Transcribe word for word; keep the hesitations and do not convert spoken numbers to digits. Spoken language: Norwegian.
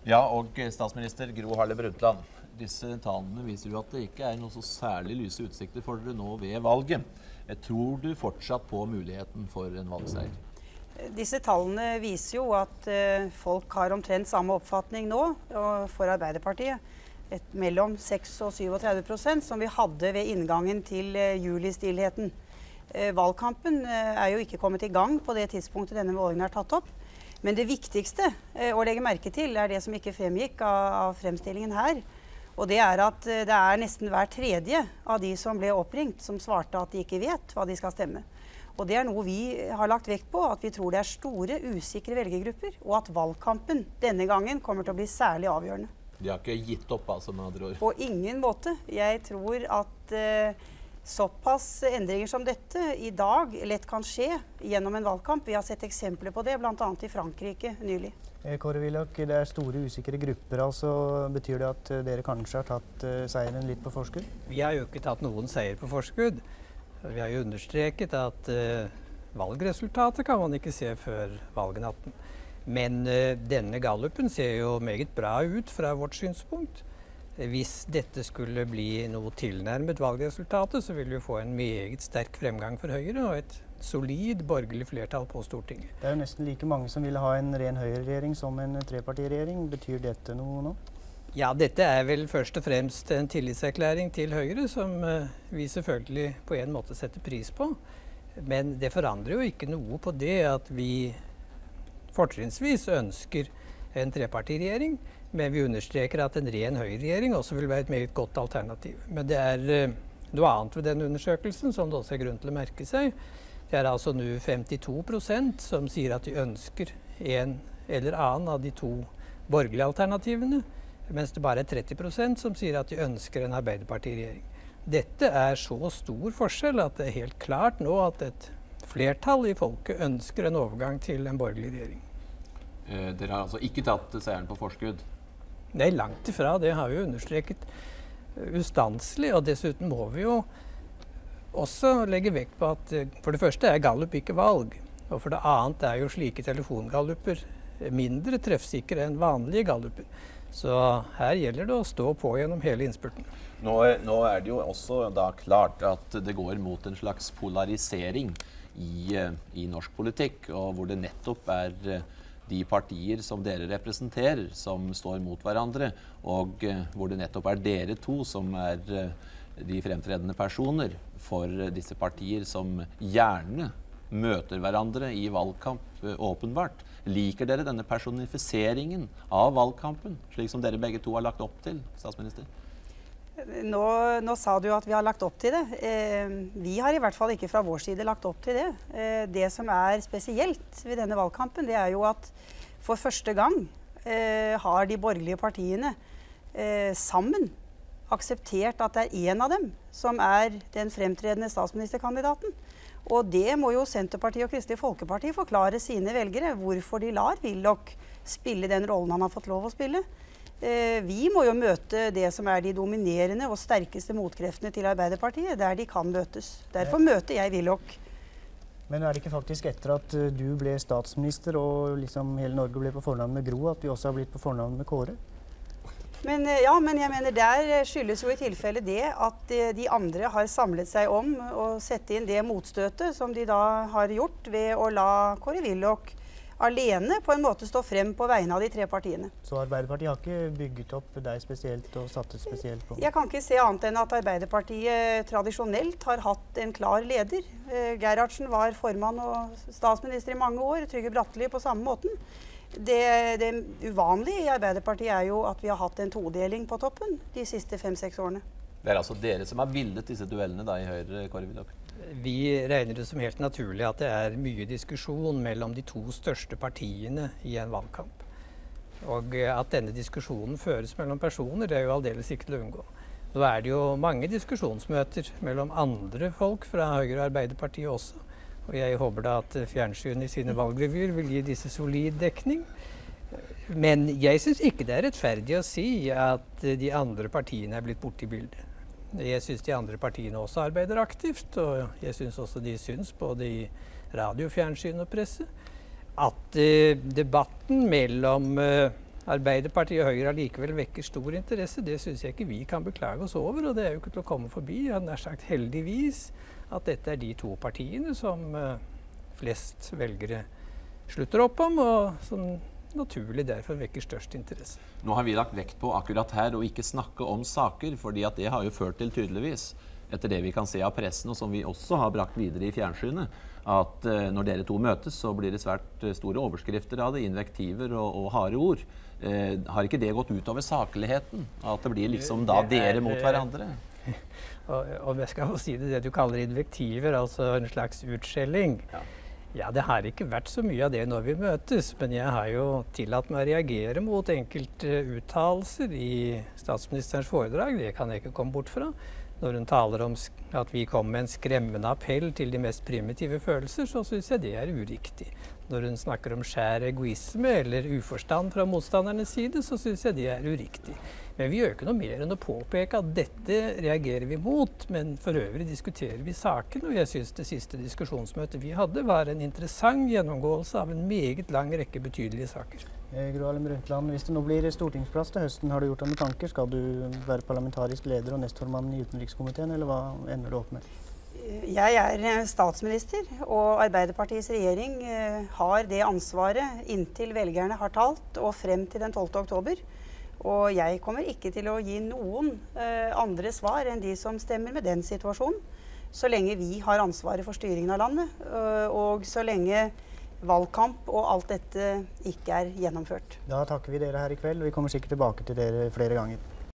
Ja, og statsminister Gro Harlem Brundtland, disse tallene viser jo at det ikke er noe så særlig lyse utsikter for dere nå ved valget. Jeg tror du fortsatt på muligheten for en valgseier? Disse tallene viser jo at uh, folk har omtrent samme oppfatning nå og for Arbeiderpartiet. Et, mellom seks og syvogtredve prosent som vi hadde ved inngangen til uh, julistillheten. Uh, valgkampen uh, er jo ikke kommet i gang på det tidspunktet denne målingen er tatt opp. Men det viktigste uh, å legge merke til er det som ikke fremgikk av, av fremstillingen her. Og det er at uh, det er nesten hver tredje av de som ble oppringt som svarte at de ikke vet hva de skal stemme. Og det er noe vi har lagt vekt på, at vi tror det er store, usikre velgergrupper, og at valgkampen denne gangen kommer til å bli særlig avgjørende. De har ikke gitt opp, altså, med andre ord? På ingen måte. Jeg tror at eh, såpass endringer som dette i dag lett kan skje gjennom en valgkamp. Vi har sett eksempler på det, blant annet i Frankrike nylig. Kåre Willoch, det er store, usikre grupper, altså betyr det at dere kanskje har tatt uh, seieren litt på forskudd? Vi har jo ikke tatt noen seier på forskudd. Vi har jo understreket at uh, valgresultatet kan man ikke se før valgnatten. Men uh, denne gallupen ser jo meget bra ut fra vårt synspunkt. Hvis dette skulle bli noe tilnærmet valgresultatet, så vil vi få en meget sterk fremgang for Høyre og et solid borgerlig flertall på Stortinget. Det er jo nesten like mange som vil ha en ren Høyre-regjering som en trepartiregjering. Betyr dette noe nå? Ja, dette er vel først og fremst en tillitserklæring til Høyre, som uh, vi selvfølgelig på en måte setter pris på. Men det forandrer jo ikke noe på det at vi fortrinnsvis ønsker en trepartiregjering, men vi understreker at en ren Høyre-regjering også vil være et meget godt alternativ. Men det er uh, noe annet ved den undersøkelsen som det også er grunn til å merke seg. Det er altså nå femtito prosent som sier at de ønsker en eller annen av de to borgerlige alternativene, mens det bare er tretti prosent som sier at de ønsker en Arbeiderparti-regjering. Dette er så stor forskjell at det er helt klart nå at et flertall i folket ønsker en overgang til en borgerlig regjering. Eh, dere har altså ikke tatt seieren på forskudd? Nei, langt ifra. Det har vi understreket ustanselig, og dessuten må vi jo også legge vekt på at for det første er gallup ikke valg, og for det annet er jo slike telefongalluper mindre treffsikre enn vanlige galluper. Så her gjelder det å stå på gjennom hele innspurten. Nå, nå er det jo også da klart at det går mot en slags polarisering i, i norsk politikk, og hvor det nettopp er de partier som dere representerer som står mot hverandre, og hvor det nettopp er dere to som er de fremtredende personer for disse partier som gjerne møter hverandre i valgkamp åpenbart. Liker dere denne personifiseringen av valgkampen, slik som dere begge to har lagt opp til, statsminister? Nå, nå sa du at vi har lagt opp til det. Eh, vi har i hvert fall ikke fra vår side lagt opp til det. Eh, det som er spesielt ved denne valgkampen, det er jo at for første gang eh, har de borgerlige partiene eh, sammen akseptert at det er en av dem som er den fremtredende statsministerkandidaten. Og det må jo Senterpartiet og Kristelig Folkeparti forklare sine velgere, hvorfor de lar Willoch spille den rollen han har fått lov å spille. Eh, vi må jo møte det som er de dominerende og sterkeste motkreftene til Arbeiderpartiet, der de kan møtes. Derfor møter jeg Willoch. Men er det ikke faktisk etter at du ble statsminister og liksom hele Norge ble på fornavn med Gro, at vi også har blitt på fornavn med Kåre? Men, ja, men jeg mener der skyldes jo i tilfelle det at de andre har samlet seg om å sette inn det motstøtet som de da har gjort ved å la Kåre Willoch alene på en måte stå frem på vegne av de tre partiene. Så Arbeiderpartiet har ikke bygget opp deg spesielt og satt det spesielt på? Jeg kan ikke se annet enn at Arbeiderpartiet tradisjonelt har hatt en klar leder. Eh, Gerhardsen var formann og statsminister i mange år, Trygve Bratteli på samme måten. Det, det uvanlige i Arbeiderpartiet er jo at vi har hatt en todeling på toppen de siste fem-seks årene. Det er altså dere som har villet disse duellene da i Høyre, Kåre Willoch? Vi regner det som helt naturlig at det er mye diskusjon mellom de to største partiene i en valgkamp. Og at denne diskusjonen føres mellom personer, det er jo aldeles ikke til å unngå. Nå er det jo mange diskusjonsmøter mellom andre folk fra Høyre og Arbeiderpartiet også. Og jeg håper da at fjernsynet i sine valgrevyer vil gi disse solid dekning. Men jeg synes ikke det er rettferdig å si at de andre partiene er blitt borte i bildet. Jeg synes de andre partiene også arbeider aktivt, og jeg synes også de synes både i radio, fjernsyn og presse, at uh, debatten mellom uh, Arbeiderpartiet og Høyre allikevel vekker stor interesse, det synes jeg ikke vi kan beklage oss over, og det er jo ikke til å komme forbi. Jeg har sagt heldigvis at dette er de to partiene som uh, flest velgere slutter opp om, og som naturlig derfor vekker størst interesse. Nå har vi lagt vekt på akkurat her å ikke snakke om saker, fordi at det har jo ført til tydeligvis, etter det vi kan se av pressen, og som vi også har brakt videre i fjernsynet, at uh, når dere to møtes, så blir det svært uh, store overskrifter av det, invektiver og, og harde ord. Uh, har ikke det gått ut over sakligheten? At det blir liksom da dere mot hverandre? og, og jeg skal jo si det, det du kaller invektiver, altså en slags utskjelling. Ja. Ja, det har ikke vært så mye av det når vi møtes, men jeg har jo tillatt meg å reagere mot enkelte uttalelser i statsministerens foredrag. Det kan jeg ikke komme bort fra. Når hun taler om at vi kommer med en skremmende appell til de mest primitive følelser, så synes jeg det er uriktig. Når hun snakker om skjær egoisme eller uforstand fra motstandernes side, så synes jeg det er uriktig. Men vi gjør ikke noe mer enn å påpeke at dette reagerer vi mot, men for øvrig diskuterer vi saken, og jeg synes det siste diskusjonsmøtet vi hadde var en interessant gjennomgåelse av en meget lang rekke betydelige saker. Gro Harlem Brundtland, hvis det nå blir stortingsplass til høsten, har du gjort deg noen tanker? Skal du være parlamentarisk leder og nestformann i utenrikskomiteen, eller hva ender du opp med? Jeg er statsminister, og Arbeiderpartiets regjering eh, har det ansvaret inntil velgerne har talt, og frem til den tolvte oktober. Og jeg kommer ikke til å gi noen eh, andre svar enn de som stemmer med den situasjonen, så lenge vi har ansvaret for styringen av landet, øh, og så lenge valgkamp og alt dette ikke er gjennomført. Da takker vi dere her i kveld, og vi kommer sikkert tilbake til dere flere ganger.